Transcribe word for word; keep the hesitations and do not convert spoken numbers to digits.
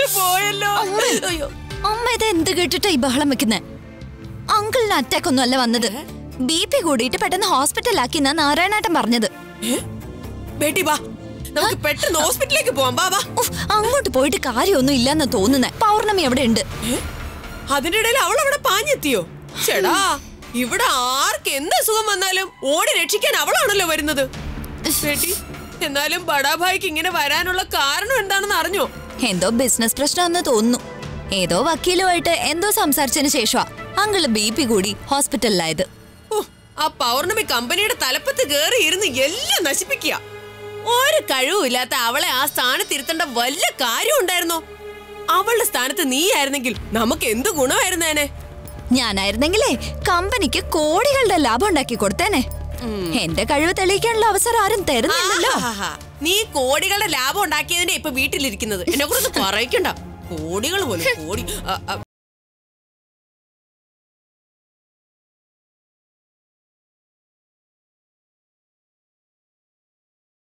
പോയല്ലോ. അമ്മ ഇത് എന്ത് കേട്ടിട്ടാ ഈ ബഹളം വെക്കുന്നേ? അങ്കിളിന് അറ്റാക്ക് ഒന്നും അല്ല വന്നത്. ബി പി കൂടിയിട്ട് പെട്ടെന്ന് ഹോസ്പിറ്റലാക്കി എന്നാ നാരായണേട്ടൻ പറഞ്ഞത്. ബേട്ടി വാ, നമുക്ക് പെട്ടെന്ന് ഹോസ്പിറ്റലിലേക്ക് പോവാം. വാ വാ. അങ്ങോട്ട് പോയിട്ട് കാര്യമൊന്നും ഇല്ലെന്ന് തോന്നുന്നേ. പൗർണമി എവിടെ ഉണ്ട്? അതിന്റെ ഇടയിൽ അവൾ അവിടെ പാഞ്ഞെത്തിയോ? ചേടാ, ഇവിടെ ആർക്ക് എന്ത് അസുഖം വന്നാലും ഓടി രക്ഷിക്കാൻ അവളാണല്ലോ വരുന്നത്. ബേട്ടി, എന്നാലും ബഡാഭായിക്ക് ഇങ്ങനെ വരാനുള്ള കാരണം എന്താണെന്ന് അറിഞ്ഞോ? എന്തോ ബിസിനസ് പ്രശ്നമെന്ന് തോന്നുന്നു. ഏതോ വക്കീലുമായിട്ട് എന്തോ സംസാരിച്ചതിന് ശേഷമാ അങ്കിള് ബി പി കൂടി ഹോസ്പിറ്റലിലായത്. ആ പൗർണമി കമ്പനിയുടെ തലപ്പത്ത് കയറി ഇരുന്ന് എല്ലാം നശിപ്പിക്കുക. ഒരു കഴിവുമില്ലാത്ത അവളെ ആ സ്ഥാനത്തിരുത്തേണ്ട വല്ല കാര്യം ഉണ്ടായിരുന്നോ? അവളുടെ സ്ഥാനത്ത് നീ ആയിരുന്നെങ്കിൽ നമുക്ക് എന്ത് ഗുണമായിരുന്നേനെ? ഞാനായിരുന്നെങ്കിലേ കമ്പനിക്ക് കോടികളുടെ ലാഭം ഉണ്ടാക്കി കൊടുത്തേനെ. എന്റെ കഴിവ് തെളിയിക്കാനുള്ള അവസരം ആരും തരുന്നില്ലല്ലോ. നീ കോടികളുടെ ലാഭം ഉണ്ടാക്കിയതിനെ ഇപ്പൊ വീട്ടിലിരിക്കുന്നത്. എന്നെ കൂടെ പറയിക്കണ്ട. കോടികൾ പോലും കോടി.